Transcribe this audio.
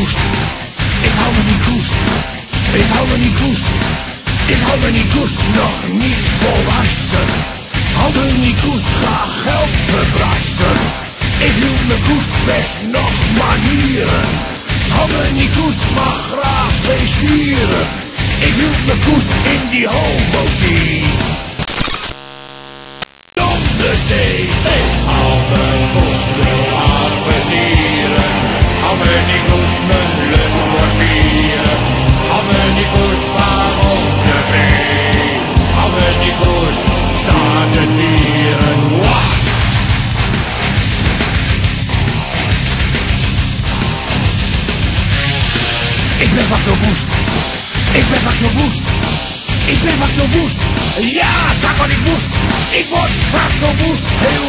koest. Ik hou me niet koest. Ik hou me niet koest. Ik hou me niet koest. Nog niet volwassen. Hou me niet koest. Ga geld verbrassen. Ik hield me koest best nog manieren. Hou me niet koest. Mag graag feest vieren. Ik hield me koest in die homozie. Ondersteek. Ik hou me koest. Wil haar versieren. Hou me niet koest. Mijn lust wordt vieren. Hou me niet koest. Vaar op de vee. Hou me niet koest. Staan de dieren. Wah! Ik ben vaak zo woest. Ik ben vaak zo woest. Ik ben vaak zo woest. Ja, vaak wat ik moest. Ik word vaak zo woest. Heel